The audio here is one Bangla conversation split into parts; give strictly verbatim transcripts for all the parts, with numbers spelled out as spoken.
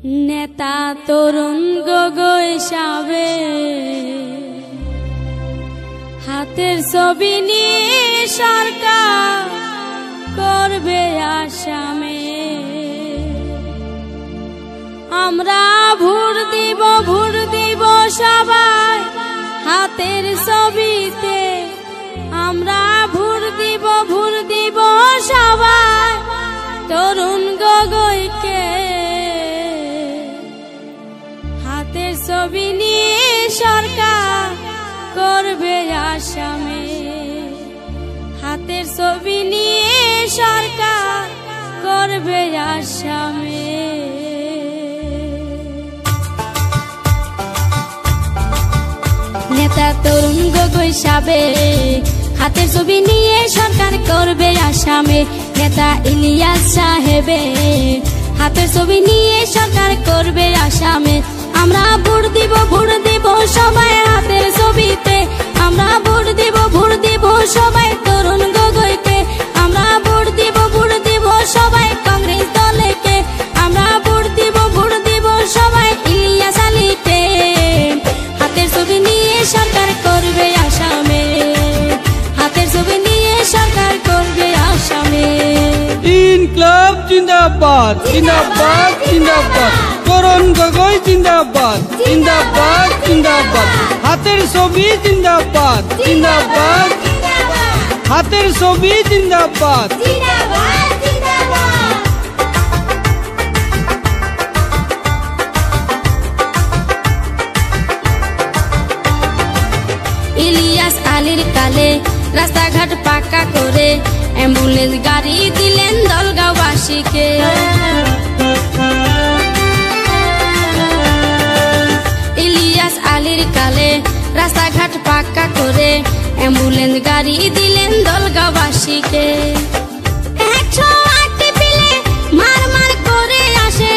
নেতা তরুণ গগৈ সাবে হাতের ছবি নিয়ে সরকার করবে আসামে। আমরা ভোট দিব ভোট দিব সবাই হাতের ছবিতে, আমরা ভোট দিব ভোট দিব সবাই তরুণ গগৈকে। হাতের ছবি নিয়ে সরকার করবে আসামে, হাতের ছবি নিয়ে সরকার করবে আসামে। নেতা তরুণ গগৈ সাবে হাতের ছবি নিয়ে সরকার করবে আসামে। নেতা ইলিয়াস সাহেবে হাতের ছবি নিয়ে সরকার করবে আসামে। আমরা ভোট দিব ভোট দিব সবাই হাতের ছবিতে, আমরা ভোট দিব ভোট দিব সবাই তরুণ গগৈকে। আমরা ভোট দিব ভোট দিব সবাই কংগ্রেস দলকে, আমরা ভোট দিব ভোট দিব সবাই ইলিয়াস আলীকে। হাতের ছবি নিয়ে সরকার করবে আসামে, হাতের ছবি নিয়ে সরকার করবে আসামে। ইনকলাব জিন্দাবাদ জিন্দাবাদ জিন্দাবাদ, তরুণ গগৈ জিন্দাবাদ জিন্দাবাদ জিন্দাবাদ, হাতের ছবি জিন্দাবাদ জিন্দাবাদ, হাতের ছবি জিন্দাবাদ। ইলিয়াস আলীর কালে রাস্তাঘাট পাকা করে অ্যাম্বুলেন্স গাড়ি দিলেন দলগাঁওবাসীকে। ইলিয়াস আলীর কালে রাস্তাঘাট পাকা করে অ্যাম্বুলেন্স গাড়ি দিলেন দলগাঁওবাসীকে। একশো আটটি পিলে মার মার করে আসে,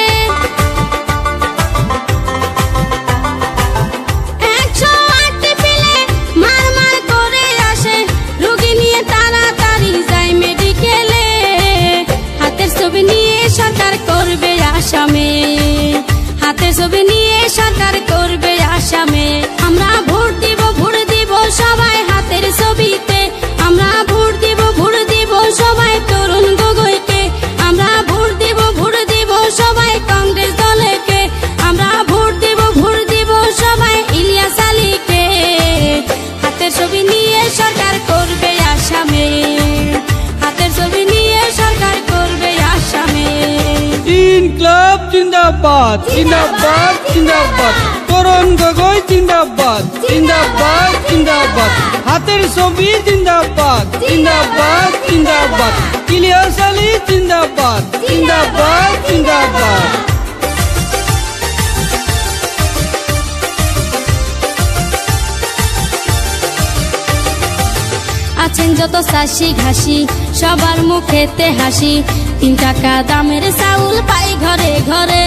একশো আটটি পিলে মার মার করে আসে, রোগী নিয়ে তাড়াতাড়ি যায় মেডিকেলে। হাতের ছবি নিয়ে সরকার করবে আসামে, হাতের ছবি নিয়ে সরকার করবে আসামে। আমরা ভোট দিব ভোট দিব সবাই হাতের ছবিতে, আমরা ভোট দিব ভোট দিব সবাই তরুণ গগৈকে। আমরা ভোট দিব ভোট দিব সবাই কংগ্রেস দলকে, আমরা ভোট দিব ভোট দিব সবাই ইলিয়াস আলীকে। হাতের ছবি নিয়ে সরকার করবে আসামে, হাতের ছবি নিয়ে সরকার করবে আসামে। ইনকলাব জিন্দাবাদ জিন্দাবাদ জিন্দাবাদ, তরুণ গগৈ জিন্দাবাদ জিন্দাবাদ জিন্দাবাদ, হাতের ছবি জিন্দাবাদ জিন্দাবাদ জিন্দাবাদ, ইলিয়াস আলী জিন্দাবাদ জিন্দাবাদ জিন্দাবাদ। আছেন যত চাষি ঘাসি সবার মুখেতে হাসি, তিন টাকা দামের চাউল পাই ঘরে ঘরে।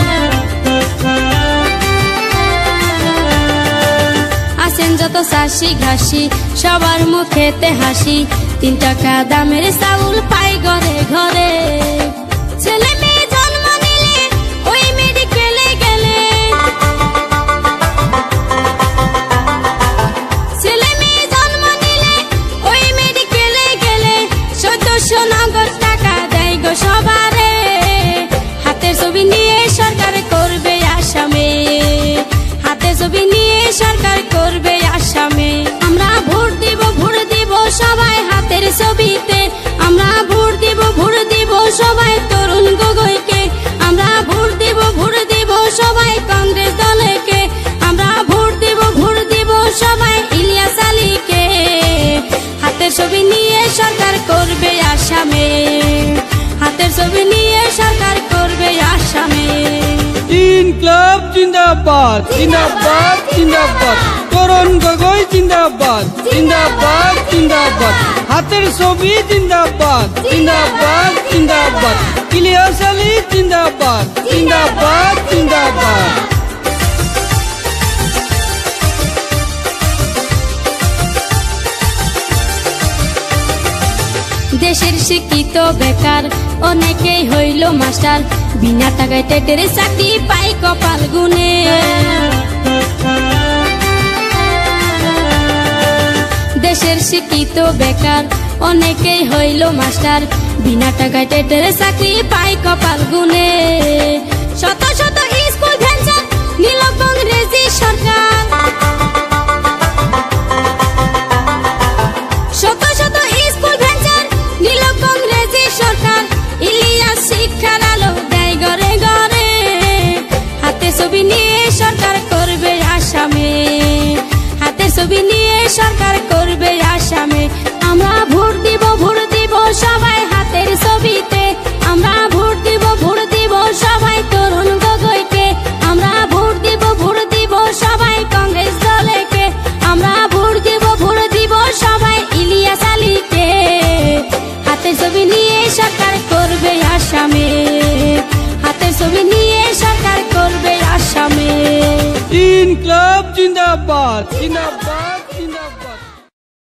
আছেন যত চাষি ঘাসি সবার মুখেতে হাসি, তিন টাকা দামের চাউল পাই ঘরে ঘরে। ছেলে মেয়ে জন্ম নিলে ওই মেডিকেলে গেলে, ছেলে মেয়ে জন্ম নিলে ওই মেডিকেলে গেলে চোদ্দশো নগদ টাকা দেয় গো সবারে। হাতের ছবি নিয়ে সরকার করবে আসামে, হাতের ছবি নিয়ে সরকার করবে আসামে। আমরা ভোট দিব ভোট দিব সবাই হাতের ছবিতে, আমরা ভোট দিব ভোট দিব সবাই তরুণ গগৈকে। আমরা ভোট দিব ভোট দিব সবাই কংগ্রেস দলকে, আমরা ভোট দিব ভোট দিব সবাই ইলিয়াস আলীকে। হাতের ছবি নিয়ে সরকার করবে আসামে, হাতের ছবি নিয়ে সরকার করবে আসামে। ইনকলাব জিন্দাবাদ জিন্দাবাদ জিন্দাবাদ, তরুণ গগৈ জিন্দাবাদ জিন্দাবাদ জিন্দাবাদ, হাতের ছবি জিন্দাবাদ জিন্দাবাদ জিন্দাবাদ, ইলিয়াস আলী জিন্দাবাদ জিন্দাবাদ জিন্দাবাদ। দেশের শিক্ষিত বেকার অনেকেই হইল মাস্টার, বিনা টাকায় টেটের চাকরি পাই কপাল গুনে। দেশের শিক্ষিত বেকার অনেকেই হইল মাস্টার, বিনা টাকায় টেটের চাকরি পাই কপাল গুনে। শত শত স্কুল ভেঞ্চার নিল কংগ্রেসি সরকার, শত শত স্কুল ভেঞ্চার নিল কংগ্রেসি সরকার। ইলিয়াস শিক্ষার আলো দেয় ঘরে ঘরে, হাতে ছবি নিয়ে সরকার করবে আসামে, হাতে ছবি নিয়ে সরকার করবে আসামে। আমরা ভোট দিব ভোট দিব সবাই হাতের ছবিতে, আমরা ভোট দিব ভোট দিব সবাই তরুণ গগৈকে, আমরা ভোট দিব ভোট দিব সবাই কংগ্রেস দলেকে, আমরা ভোট দিব ভোট দিব সবাই ইলিয়াস আলীকে। হাতের ছবি নিয়ে সরকার করবে আসামে, হাতের ছবি নিয়ে সরকার করবে আসামে। ইনকলাব জিন্দাবাদ জিন্দাবাদ জিন্দাবাদ।